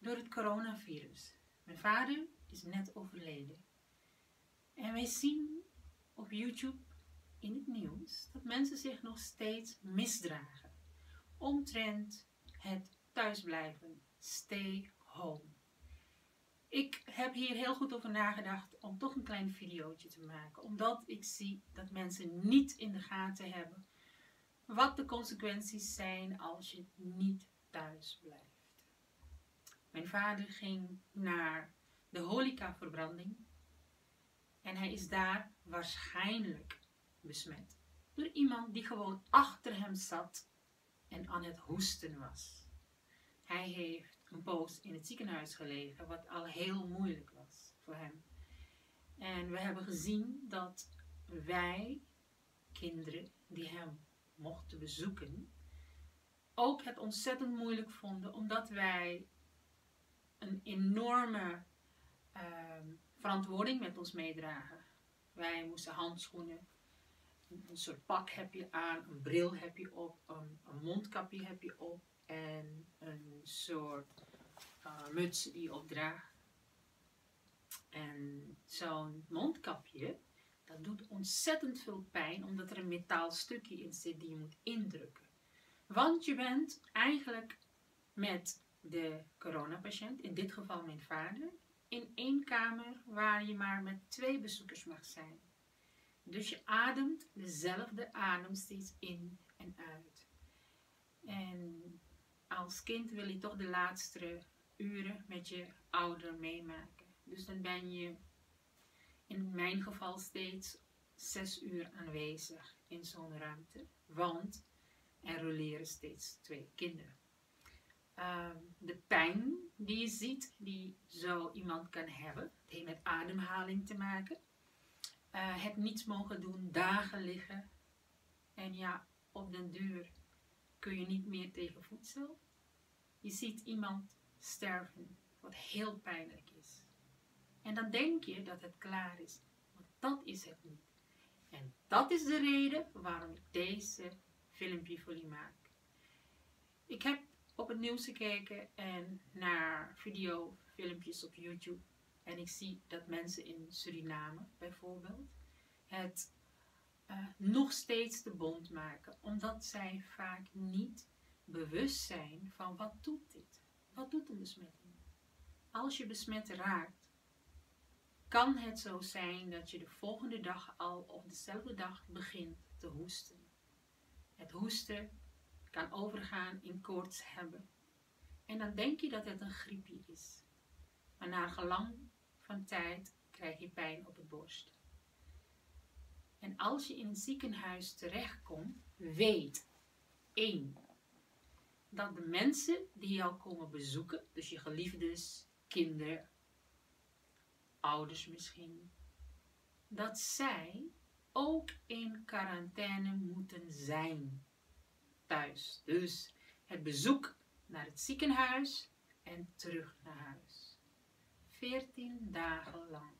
door het coronavirus. Mijn vader is net overleden. En wij zien op YouTube in het nieuws dat mensen zich nog steeds misdragen omtrent het thuisblijven, stay home. Ik heb hier heel goed over nagedacht om toch een klein videootje te maken, omdat ik zie dat mensen niet in de gaten hebben wat de consequenties zijn als je niet thuis blijft. Mijn vader ging naar de Horeca-verbranding en hij is daar waarschijnlijk besmet door iemand die gewoon achter hem zat en aan het hoesten was. Hij heeft een poos in het ziekenhuis gelegen, wat al heel moeilijk was voor hem. En we hebben gezien dat wij, kinderen die hem mochten bezoeken, ook het ontzettend moeilijk vonden, omdat wij een enorme verantwoording met ons meedragen. Wij moesten handschoenen, een soort pak heb je aan, een bril heb je op, een mondkapje heb je op en een soort muts die je opdraagt. En zo'n mondkapje, dat doet ontzettend veel pijn, omdat er een metaalstukje in zit die je moet indrukken. Want je bent eigenlijk met de coronapatiënt, in dit geval mijn vader, in één kamer waar je maar met 2 bezoekers mag zijn. Dus je ademt dezelfde adem steeds in en uit. En als kind wil je toch de laatste uren met je ouder meemaken. Dus dan ben je in mijn geval steeds 6 uur aanwezig in zo'n ruimte. Want er roleren steeds 2 kinderen. De pijn die je ziet, die zo iemand kan hebben, het heeft met ademhaling te maken. Het niets mogen doen, dagen liggen. En ja, op den duur kun je niet meer tegen voedsel. Je ziet iemand sterven, wat heel pijnlijk is. En dan denk je dat het klaar is, maar dat is het niet. En dat is de reden waarom ik deze filmpje voor je maak. Ik heb op het nieuws gekeken en naar filmpjes op YouTube. En ik zie dat mensen in Suriname bijvoorbeeld het nog steeds de bond maken. Omdat zij vaak niet bewust zijn van wat doet dit? Wat doet een besmetting? Als je besmet raakt, kan het zo zijn dat je de volgende dag al op dezelfde dag begint te hoesten. Het hoesten kan overgaan in koorts hebben. En dan denk je dat het een griepje is. Maar na gelang van tijd krijg je pijn op het borst. En als je in een ziekenhuis terechtkomt, weet 1. Dat de mensen die jou komen bezoeken, dus je geliefdes, kinderen, ouders misschien, dat zij ook in quarantaine moeten zijn thuis. Dus het bezoek naar het ziekenhuis en terug naar huis. 14 dagen lang.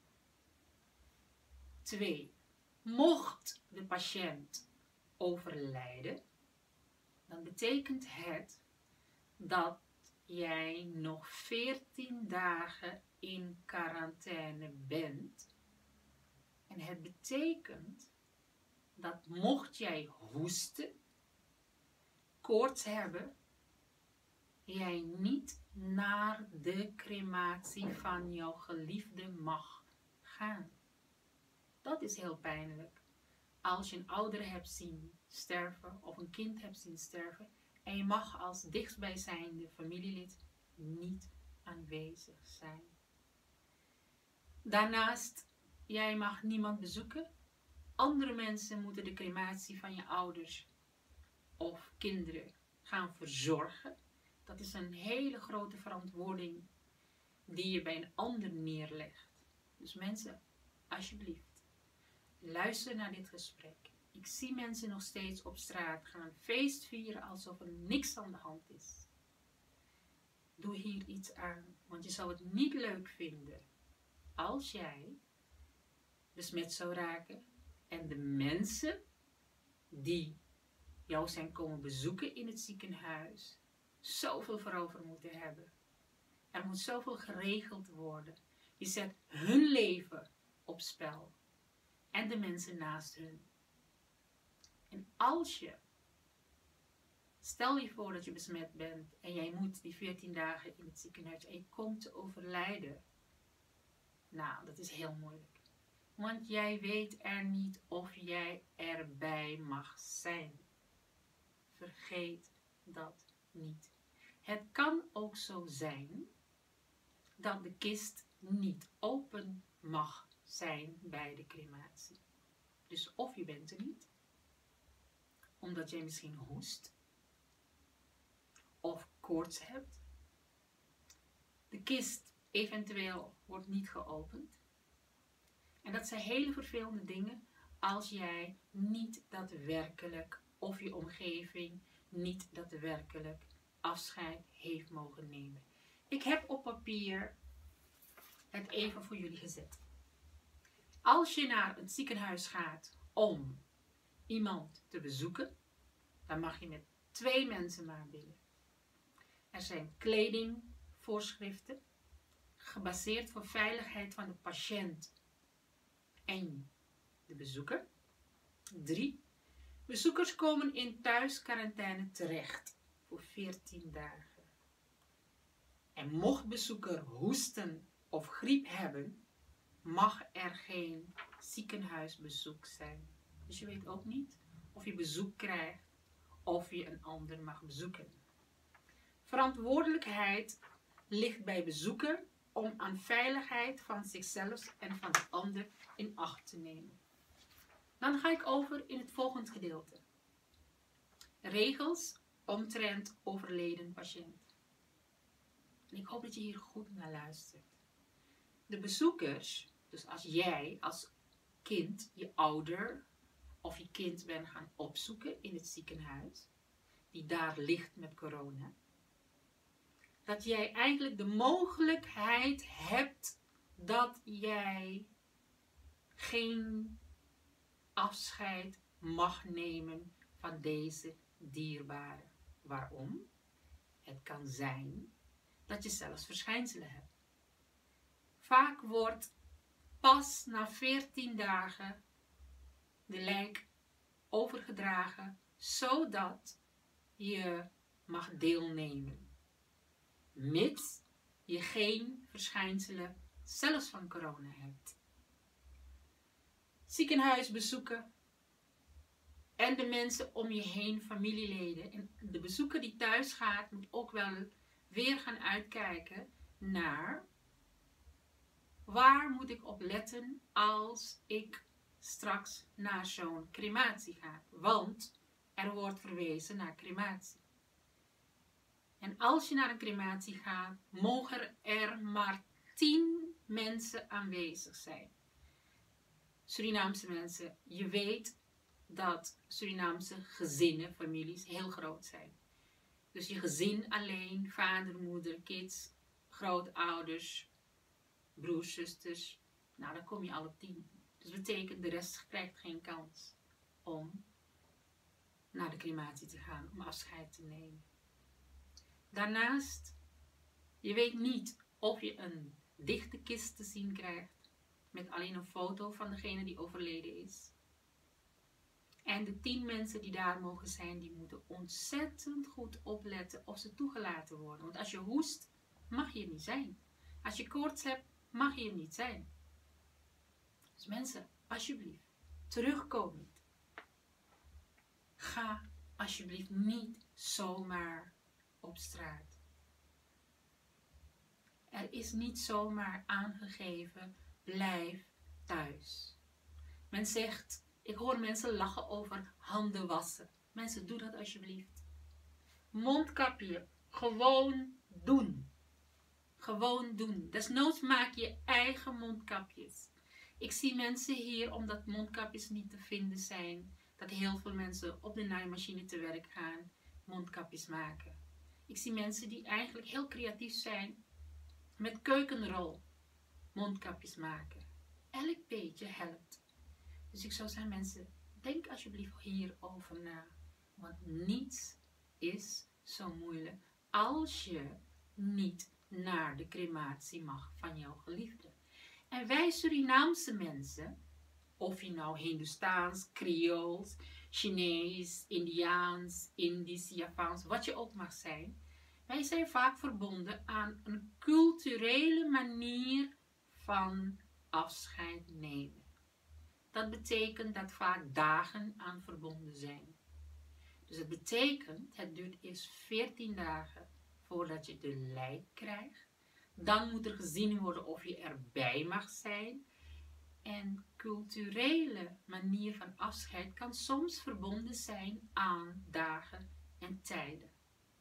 2. Mocht de patiënt overlijden, dan betekent het dat jij nog 14 dagen in quarantaine bent. En het betekent dat mocht jij hoesten, koorts hebben, jij niet naar de crematie van jouw geliefde mag gaan. Dat is heel pijnlijk. Als je een ouder hebt zien sterven of een kind hebt zien sterven en je mag als dichtstbijzijnde familielid niet aanwezig zijn. Daarnaast, jij mag niemand bezoeken. Andere mensen moeten de crematie van je ouders of kinderen gaan verzorgen. Dat is een hele grote verantwoording die je bij een ander neerlegt. Dus mensen, alsjeblieft, luister naar dit gesprek. Ik zie mensen nog steeds op straat gaan feestvieren alsof er niks aan de hand is. Doe hier iets aan, want je zou het niet leuk vinden als jij besmet zou raken en de mensen die jou zijn komen bezoeken in het ziekenhuis zoveel voorover moeten hebben. Er moet zoveel geregeld worden. Je zet hun leven op spel. En de mensen naast hun. En als je, stel je voor dat je besmet bent en jij moet die 14 dagen in het ziekenhuis en je komt te overlijden. Nou, dat is heel moeilijk. Want jij weet er niet of jij erbij mag zijn. Vergeet dat niet. Het kan ook zo zijn dat de kist niet open mag zijn bij de crematie. Dus of je bent er niet, omdat jij misschien hoest of koorts hebt. De kist eventueel wordt niet geopend. En dat zijn hele vervelende dingen als jij niet daadwerkelijk of je omgeving niet daadwerkelijk afscheid heeft mogen nemen. Ik heb op papier het even voor jullie gezet. Als je naar het ziekenhuis gaat om iemand te bezoeken, dan mag je met 2 mensen maar binnen. Er zijn kledingvoorschriften, gebaseerd voor veiligheid van de patiënt en de bezoeker. 3. Bezoekers komen in thuisquarantaine terecht voor 14 dagen. En mocht bezoeker hoesten of griep hebben, mag er geen ziekenhuisbezoek zijn. Dus je weet ook niet of je bezoek krijgt of je een ander mag bezoeken. Verantwoordelijkheid ligt bij bezoeker om aan veiligheid van zichzelf en van de ander in acht te nemen. Dan ga ik over in het volgende gedeelte. Regels omtrent overleden patiënt. En ik hoop dat je hier goed naar luistert. De bezoekers, dus als jij als kind je ouder of je kind bent gaan opzoeken in het ziekenhuis, die daar ligt met corona, dat jij eigenlijk de mogelijkheid hebt dat jij geen afscheid mag nemen van deze dierbare. Waarom? Het kan zijn dat je zelfs verschijnselen hebt. Vaak wordt pas na 14 dagen de lijk overgedragen, zodat je mag deelnemen. Mits je geen verschijnselen zelfs van corona hebt. Ziekenhuisbezoeken en de mensen om je heen, familieleden. En de bezoeker die thuis gaat moet ook wel weer gaan uitkijken naar waar moet ik op letten als ik straks naar zo'n crematie ga. Want er wordt verwezen naar crematie. En als je naar een crematie gaat, mogen er maar 10 mensen aanwezig zijn. Surinaamse mensen, je weet dat Surinaamse gezinnen, families heel groot zijn. Dus je gezin alleen, vader, moeder, kids, grootouders, broers, zusters. Nou, dan kom je al op 10. Dus dat betekent de rest krijgt geen kans om naar de crematie te gaan, om afscheid te nemen. Daarnaast, je weet niet of je een dichte kist te zien krijgt met alleen een foto van degene die overleden is. En de 10 mensen die daar mogen zijn, die moeten ontzettend goed opletten of ze toegelaten worden. Want als je hoest, mag je er niet zijn. Als je koorts hebt, mag je er niet zijn. Dus mensen, alsjeblieft, terugkomend. Ga alsjeblieft niet zomaar op straat. Er is niet zomaar aangegeven, blijf thuis. Men zegt, ik hoor mensen lachen over handen wassen. Mensen, doe dat alsjeblieft. Mondkapje, gewoon doen. Gewoon doen. Desnoods maak je eigen mondkapjes. Ik zie mensen hier, omdat mondkapjes niet te vinden zijn, dat heel veel mensen op de naaimachine te werk gaan, mondkapjes maken. Ik zie mensen die eigenlijk heel creatief zijn, met keukenrol mondkapjes maken. Elk beetje helpt. Dus ik zou zeggen, mensen, denk alsjeblieft hierover na. Want niets is zo moeilijk als je niet naar de crematie mag van jouw geliefde. En wij Surinaamse mensen, of je nou Hindoestaans, Creools, Chinees, Indiaans, Indisch, Javaans, wat je ook mag zijn. Wij zijn vaak verbonden aan een culturele manier van afscheid nemen. Dat betekent dat vaak dagen aan verbonden zijn. Dus het betekent, het duurt eerst 14 dagen voordat je de lijk krijgt. Dan moet er gezien worden of je erbij mag zijn. En culturele manier van afscheid kan soms verbonden zijn aan dagen en tijden.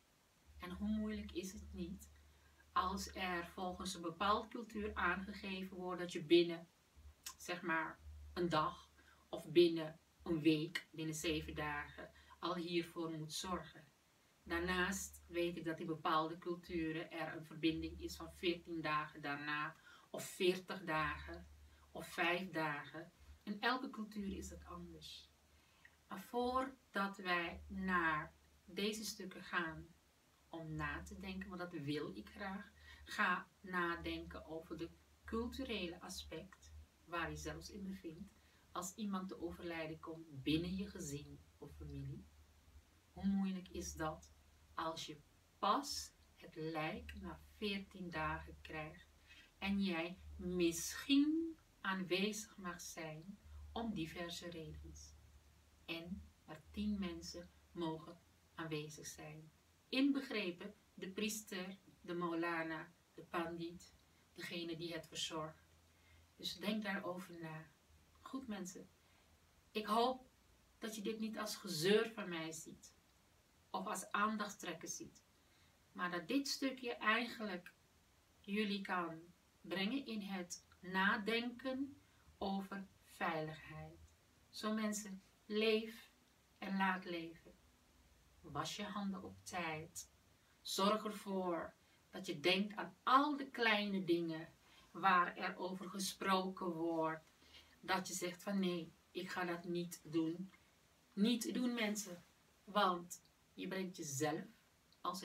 En hoe moeilijk is het niet als er volgens een bepaalde cultuur aangegeven wordt dat je binnen, zeg maar, een dag of binnen een week, binnen 7 dagen, al hiervoor moet zorgen. Daarnaast weet ik dat in bepaalde culturen er een verbinding is van 14 dagen daarna, of 40 dagen, of 5 dagen. In elke cultuur is dat anders. Maar voordat wij naar deze stukken gaan om na te denken, want dat wil ik graag, ga nadenken over de culturele aspect waar je zelfs in bevindt als iemand te overlijden komt binnen je gezin of familie. Hoe moeilijk is dat als je pas het lijk na 14 dagen krijgt en jij misschien aanwezig mag zijn om diverse redenen. En maar 10 mensen mogen aanwezig zijn. Inbegrepen de priester, de maulana, de pandit, degene die het verzorgt. Dus denk daarover na. Goed mensen, ik hoop dat je dit niet als gezeur van mij ziet. Of als aandachtstrekker ziet. Maar dat dit stukje eigenlijk jullie kan brengen in het nadenken over veiligheid. Zo mensen, leef en laat leven. Was je handen op tijd. Zorg ervoor dat je denkt aan al de kleine dingen waar er over gesproken wordt. Dat je zegt van nee, ik ga dat niet doen. Niet doen mensen, want je brengt jezelf